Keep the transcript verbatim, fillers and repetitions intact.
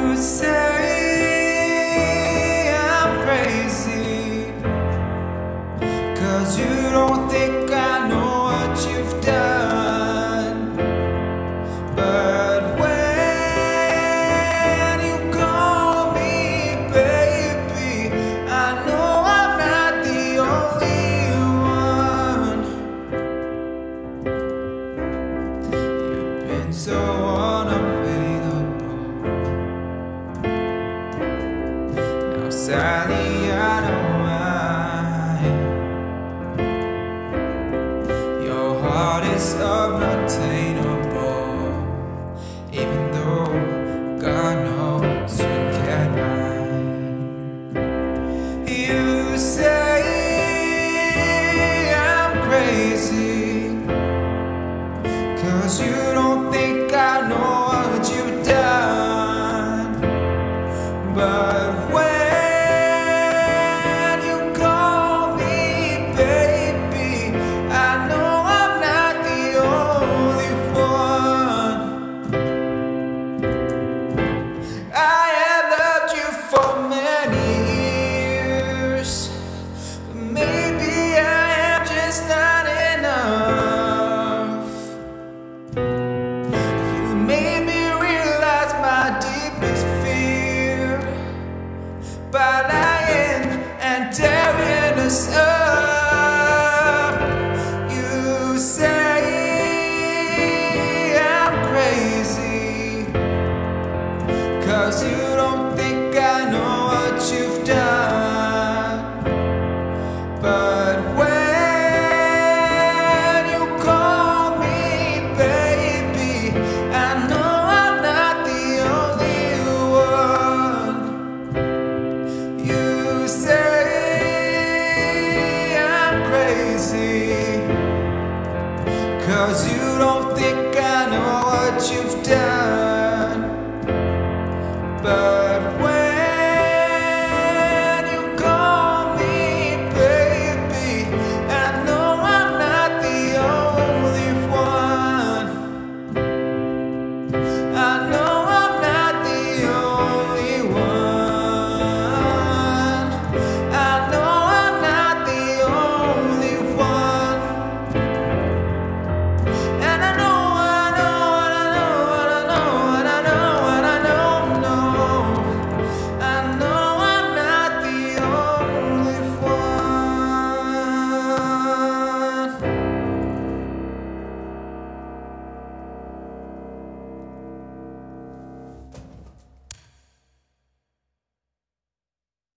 You say I'm crazy, 'cause you don't think I know what you've done. But when you call me baby, I know I'm not the only one. You've been so unavailable. Now sadly I don't mind. Your heart is unobtainable, even though God knows you can't lie. You say I'm crazy, 'cause you don't think I know what you've done. But when you call me baby, I know I'm not the only one. I have loved you for many years, but maybe I am just not enough. You made me realize my deepest fear by lying and tearing us up. You say I'm crazy, 'cause you don't think I know what you've done. But when you call me baby, I know I'm not the only one. You say I'm crazy, 'cause you don't think I know what you've done. But when